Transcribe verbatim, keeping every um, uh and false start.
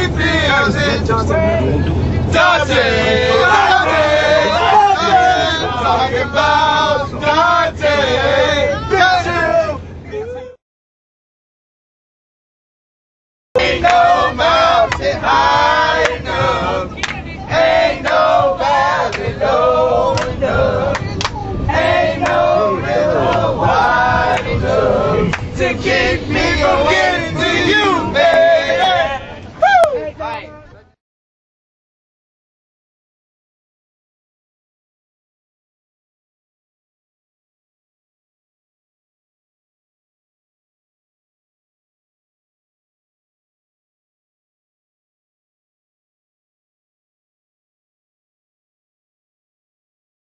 feels it. Dante, talking about Dante. Ain't no mountain high enough, ain't no valley low enough, ain't no river wide enough to keep me from getting to you, baby. Woo!